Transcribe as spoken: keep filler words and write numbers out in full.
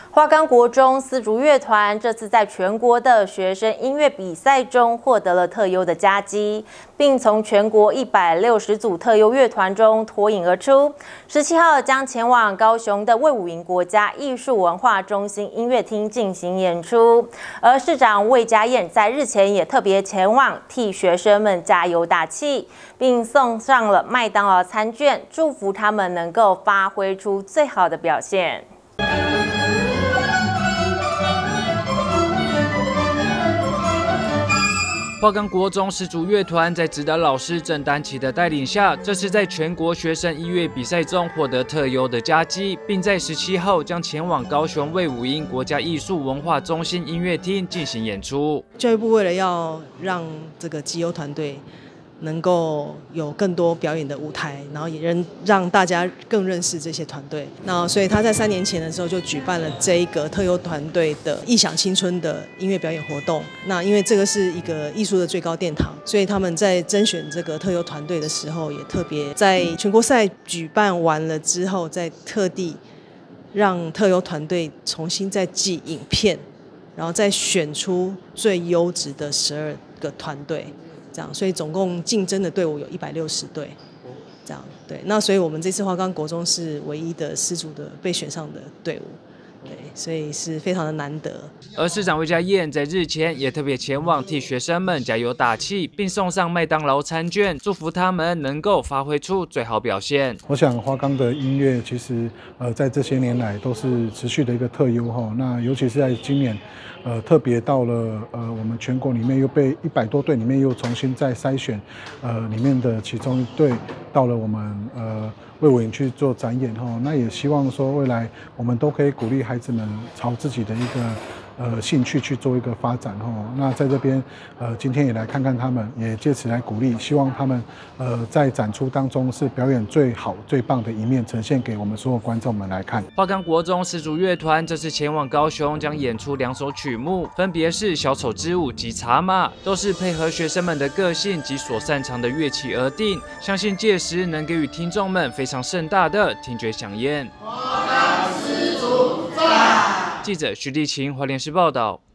花岗国中丝竹乐团这次在全国的学生音乐比赛中获得了特优的佳绩，并从全国一百六十组特优乐团中脱颖而出。十七号将前往高雄的卫武营国家艺术文化中心音乐厅进行演出。而市长魏家燕在日前也特别前往替学生们加油打气，并送上了麦当劳餐券，祝福他们能够发挥出最好的表现。 花岗国中丝竹乐团在指导老师郑丹琪的带领下，这次在全国学生音乐比赛中获得特优的佳绩，并在十七号将前往高雄卫武营国家艺术文化中心音乐厅进行演出。 教育部为了要让这个绩优团队 能够有更多表演的舞台，然后也让让大家更认识这些团队。那所以他在三年前的时候就举办了这一个特优团队的异想青春的音乐表演活动。那因为这个是一个艺术的最高殿堂，所以他们在甄选这个特优团队的时候，也特别在全国赛举办完了之后，再特地让特优团队重新再寄影片，然后再选出最优质的十二个团队。 这样，所以总共竞争的队伍有一百六十队，这样对。那所以我们这次花岗国中是唯一的丝竹的被选上的队伍，对，所以是非常的难得。 而市长魏家燕在日前也特别前往替学生们加油打气，并送上麦当劳餐券，祝福他们能够发挥出最好表现。 我想花岗的音乐其实呃在这些年来都是持续的一个特优哈，那尤其是在今年。 呃，特别到了呃，我们全国里面又被一百多队里面又重新再筛选，呃，里面的其中一队到了我们呃卫武营去做展演哈，那也希望说未来我们都可以鼓励孩子们朝自己的一个呃兴趣去做一个发展哈。那在这边呃今天也来看看他们，也借此来鼓励，希望他们呃在展出当中是表演最好最棒的一面，呈现给我们所有观众们来看。 花岗国中丝竹乐团这次前往高雄，将演出两首曲。 曲目分别是《小丑之舞》及《茶马》，都是配合学生们的个性及所擅长的乐器而定。相信届时能给予听众们非常盛大的听觉飨宴。记者徐立晴，花莲市报道。